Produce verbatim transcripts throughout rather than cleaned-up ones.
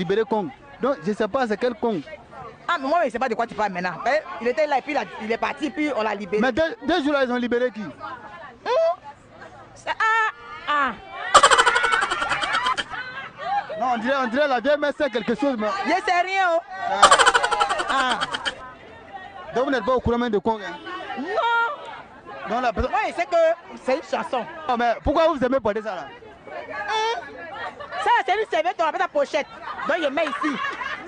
libéré Kong. Donc je ne sais pas c'est quel Kong. Ah, mais moi, je ne sais pas de quoi tu parles maintenant. Il était là et puis il, a, il est parti, puis on l'a libéré. Mais deux, deux jours là, ils ont libéré qui? Hum? Ah, ah. Non, on dirait, on dirait la vieille mère c'est quelque chose. Mais... Je ne sais rien. Oh. Ah. Ah. Donc vous n'êtes pas au courant même de Kong, hein? Non. Non, la personne... Moi, je sais que c'est une chanson. Non, mais pourquoi vous aimez porter ça là? Hum. Ça, c'est une serviette, on appelle la pochette. Donc, je mets ici.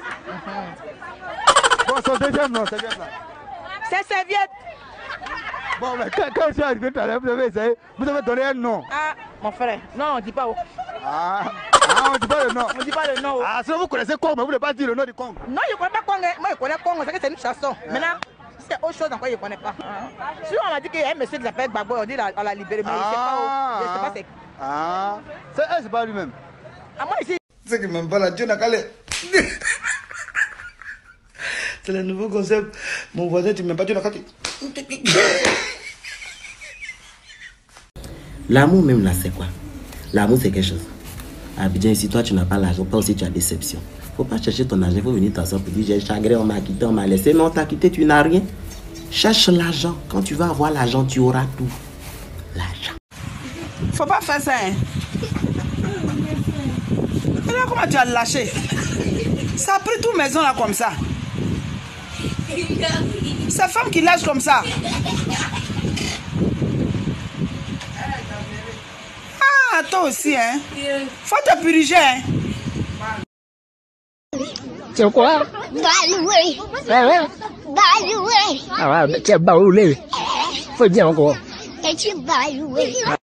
Bon, son deuxième nom, serviette là. C'est serviette. Bon, mais quand, quand je suis arrivé tout à l'heure, vous avez essayé, vous avez donné un nom. Ah, mon frère, non, on ne dit pas. Oh. Ah, ah, on ne dit pas le nom. On ne dit pas le nom. Oh. Ah, sinon vous connaissez Kong, mais vous ne voulez pas dire le nom du Kong. Non, je ne connais pas Kong. Moi, je connais Kong, c'est que c'est une chanson. Ah. Maintenant, c'est autre chose encore, je ne connais pas. Ah. Si on m'a dit qu'il y a un monsieur qui s'appelle Gbagbo, on dit qu'on l'a libéré, mais ah. je ne sais pas. Je ne sais pas c'est. Ah, c'est pas lui-même. Ah, moi ici. C'est que même pas la Dieu n'a qu'à aller. C'est le nouveau concept. Mon voisin, tu m'aimes pas, tu n'as qu'à aller. L'amour même là, c'est quoi? L'amour, c'est quelque chose. Abidjan, si toi tu n'as pas l'argent, pas aussi tu as déception. Faut pas chercher ton argent, faut venir t'asseoir pour dire j'ai chagré, on m'a quitté, on m'a laissé. Non, t'as quitté, tu n'as rien. Cherche l'argent. Quand tu vas avoir l'argent, tu auras tout. L'argent. Faut pas faire ça, hein. Regarde comment tu as lâché. Ça a pris toute maison là comme ça. C'est femme qui lâche comme ça. Ah, toi aussi, hein. Faut te puriger, hein. C'est quoi? Baloué. Baloué. Ah ouais, tu es baloué. Faut dire encore. Et tu baloué.